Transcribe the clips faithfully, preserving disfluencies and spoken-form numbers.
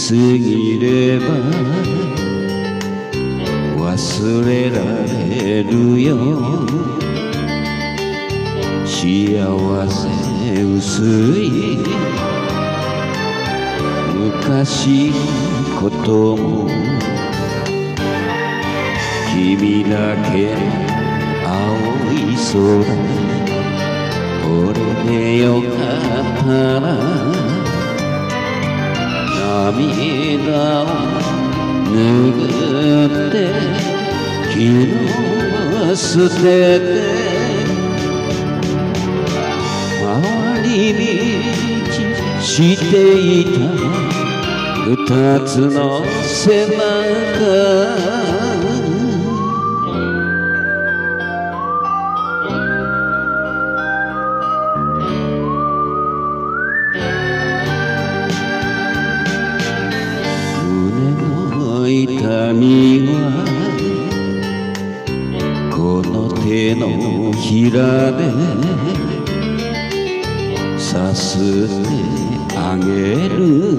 ぎれば忘れられるよ幸せ薄い昔のことも君だけの青い空これでよかったら涙を拭って昨日捨てて回り道していた二つの背中痛みはこの手のひらでさすってあげる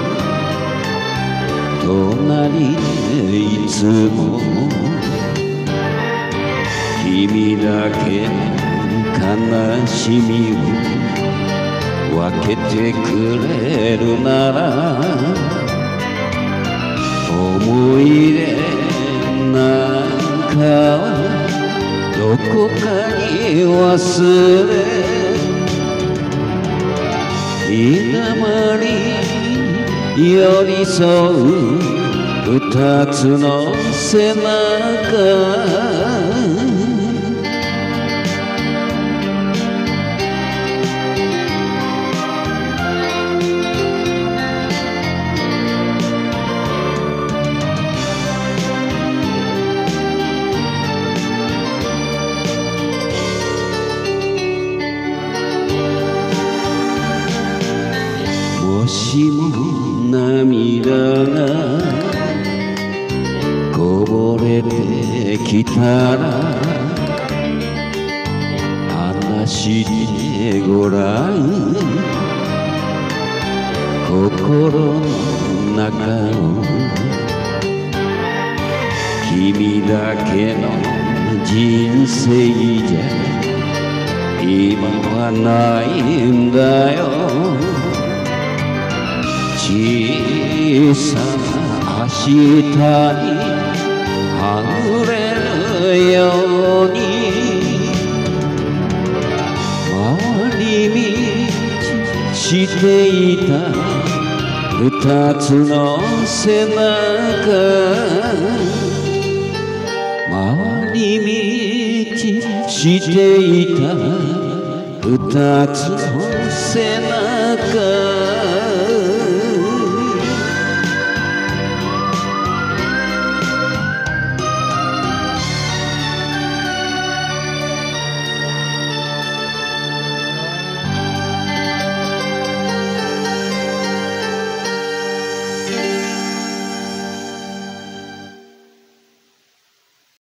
隣でいつも君だけの悲しみを分けてくれるなら思い出なんかはどこかに忘れ日だまり寄り添う二つの背中もしも涙がこぼれてきたら話してごらん心の中を君だけの人生じゃ今はないんだよ小さな明日にはぐれるように回り道していた二つの背中回り道していた二つの背中